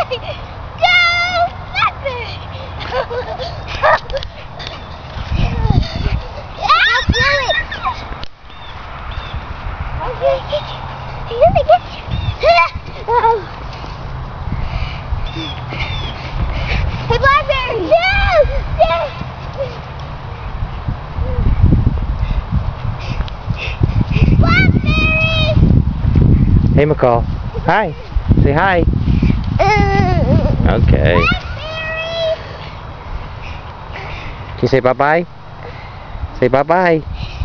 Hey, Blackberry! Blackberry! Hey, McCall. Hi. Say hi. Okay. Blackberry! Can you say bye-bye? Say bye-bye.